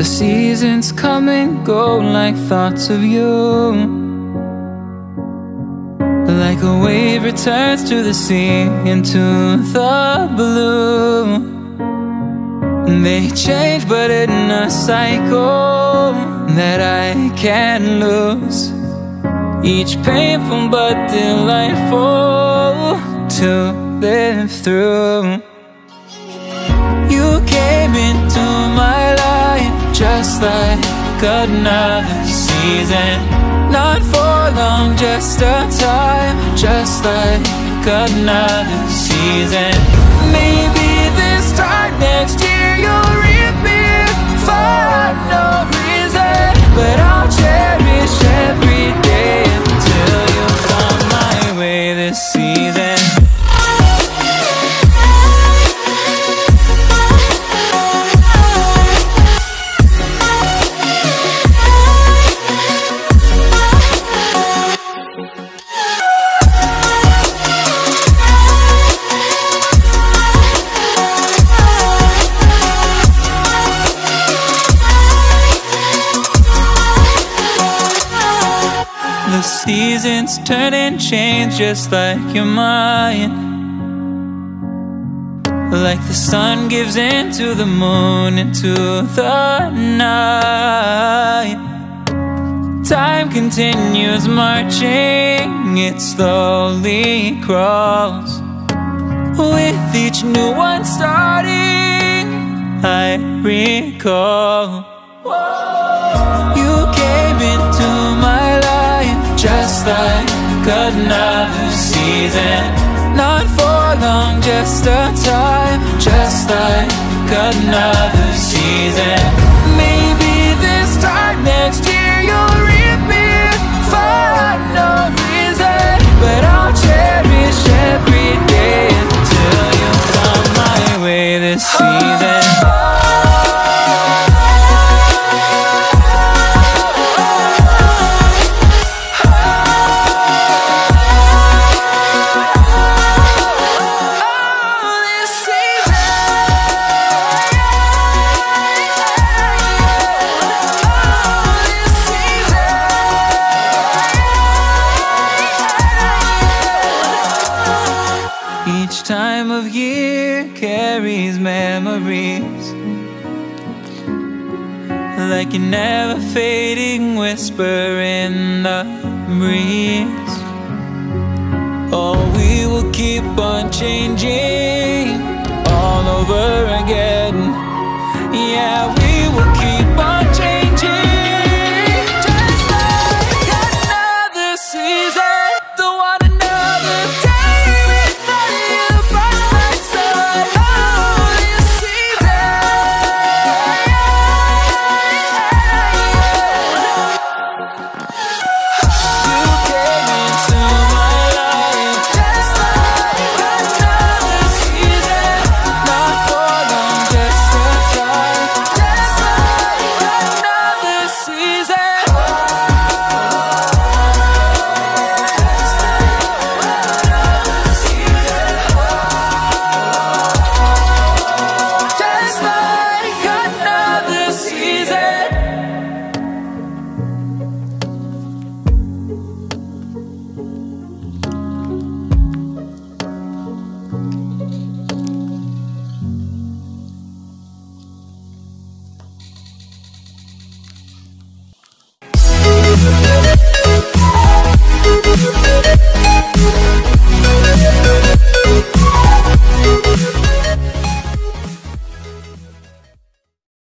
The seasons come and go like thoughts of you. Like a wave returns to the sea, into the blue. They change but in a cycle that I can't lose. Each painful but delightful to live through. You came into my life just like another season. Not for long, just a time, just like another season. Maybe this time next year you'll reappear for no reason, but I'll cherish every day until you come my way this season. The seasons turn and change just like your mind. Like the sun gives into the moon, into the night. Time continues marching, it slowly crawls. With each new one starting, I recall. You came into my life just like another season. Not for long, just a time, just like another season. Maybe this time next year you'll reappear for no reason, but I'll cherish every day until you come my way this season. Each time of year carries memories, like a never fading whisper in the breeze. Oh, we will keep on changing all over again. Yeah.